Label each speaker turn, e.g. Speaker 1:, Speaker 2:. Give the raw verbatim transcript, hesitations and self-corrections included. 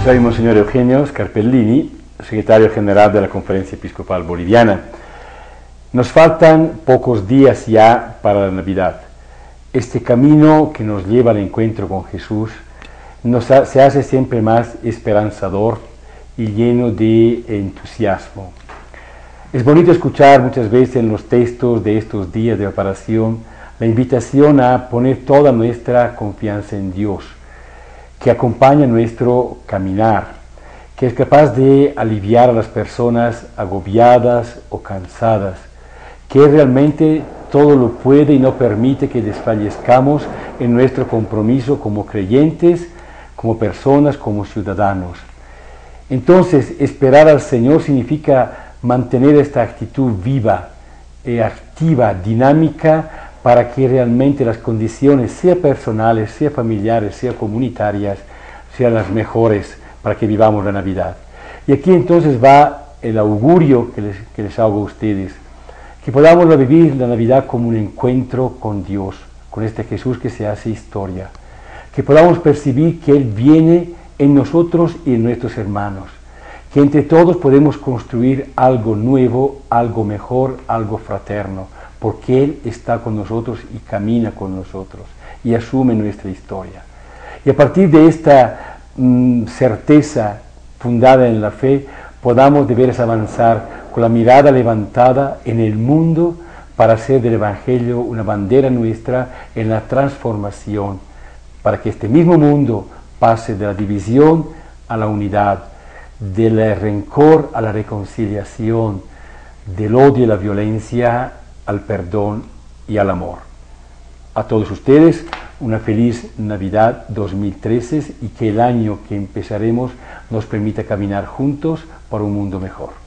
Speaker 1: Soy Monseñor Eugenio Scarpellini, secretario general de la Conferencia Episcopal Boliviana. Nos faltan pocos días ya para la Navidad. Este camino que nos lleva al encuentro con Jesús nos ha, se hace siempre más esperanzador y lleno de entusiasmo. Es bonito escuchar muchas veces en los textos de estos días de preparación la invitación a poner toda nuestra confianza en Dios, que acompaña nuestro caminar, que es capaz de aliviar a las personas agobiadas o cansadas, que realmente todo lo puede y no permite que desfallezcamos en nuestro compromiso como creyentes, como personas, como ciudadanos. Entonces, esperar al Señor significa mantener esta actitud viva, eh, activa, dinámica, para que realmente las condiciones, sea personales, sea familiares, sea comunitarias, sean las mejores para que vivamos la Navidad. Y aquí entonces va el augurio que les, que les hago a ustedes, que podamos vivir la Navidad como un encuentro con Dios, con este Jesús que se hace historia, que podamos percibir que Él viene en nosotros y en nuestros hermanos, que entre todos podemos construir algo nuevo, algo mejor, algo fraterno, porque Él está con nosotros y camina con nosotros y asume nuestra historia. Y a partir de esta mm, certeza fundada en la fe, podamos de veras avanzar con la mirada levantada en el mundo para hacer del Evangelio una bandera nuestra en la transformación, para que este mismo mundo pase de la división a la unidad, del rencor a la reconciliación, del odio y la violencia al perdón y al amor. A todos ustedes, una feliz Navidad dos mil trece y que el año que empezaremos nos permita caminar juntos para un mundo mejor.